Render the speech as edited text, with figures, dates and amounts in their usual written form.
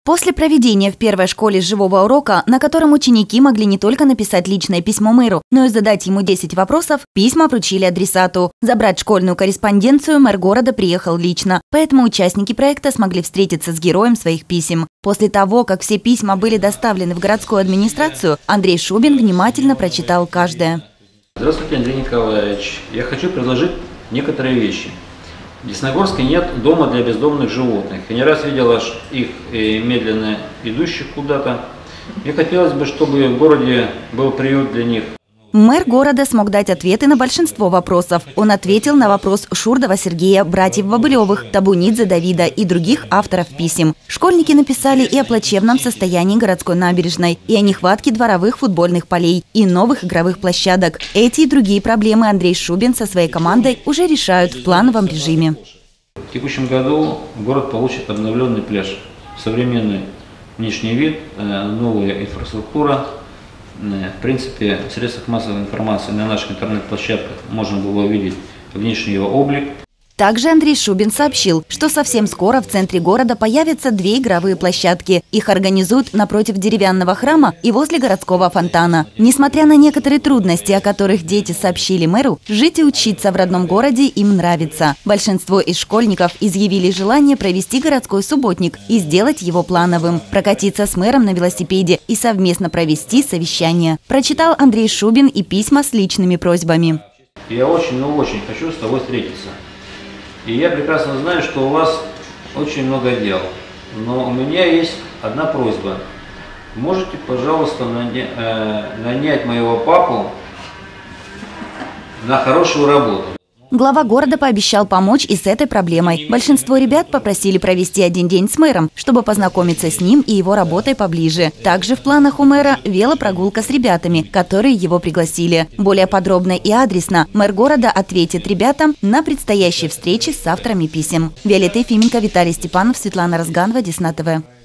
После проведения в первой школе живого урока, на котором ученики могли не только написать личное письмо мэру, но и задать ему 10 вопросов, письма вручили адресату. Забрать школьную корреспонденцию мэр города приехал лично, поэтому участники проекта смогли встретиться с героем своих писем. После того, как все письма были доставлены в городскую администрацию, Андрей Шубин внимательно прочитал каждое. Здравствуйте, Андрей Николаевич. Я хочу предложить некоторые вещи. В Десногорске нет дома для бездомных животных. Я не раз видел аж их медленно идущих куда-то. Мне хотелось бы, чтобы в городе был приют для них. Мэр города смог дать ответы на большинство вопросов. Он ответил на вопрос Шурдова Сергея, братьев Бобылевых, Табунидзе Давида и других авторов писем. Школьники написали и о плачевном состоянии городской набережной, и о нехватке дворовых футбольных полей, и новых игровых площадок. Эти и другие проблемы Андрей Шубин со своей командой уже решают в плановом режиме. В текущем году город получит обновленный пляж, современный внешний вид, новая инфраструктура. В принципе, в средствах массовой информации на наших интернет-площадках можно было увидеть внешний его облик. Также Андрей Шубин сообщил, что совсем скоро в центре города появятся 2 игровые площадки. Их организуют напротив деревянного храма и возле городского фонтана. Несмотря на некоторые трудности, о которых дети сообщили мэру, жить и учиться в родном городе им нравится. Большинство из школьников изъявили желание провести городской субботник и сделать его плановым, прокатиться с мэром на велосипеде и совместно провести совещание. Прочитал Андрей Шубин и письма с личными просьбами. Я очень хочу с тобой встретиться. И я прекрасно знаю, что у вас очень много дел, но у меня есть одна просьба. Можете, пожалуйста, нанять моего папу на хорошую работу? Глава города пообещал помочь и с этой проблемой. Большинство ребят попросили провести один день с мэром, чтобы познакомиться с ним и его работой поближе. Также в планах у мэра велопрогулка с ребятами, которые его пригласили. Более подробно и адресно мэр города ответит ребятам на предстоящей встрече с авторами писем. Виолетта Ефименко, Виталий Степанов, Светлана Разганова, Десна ТВ.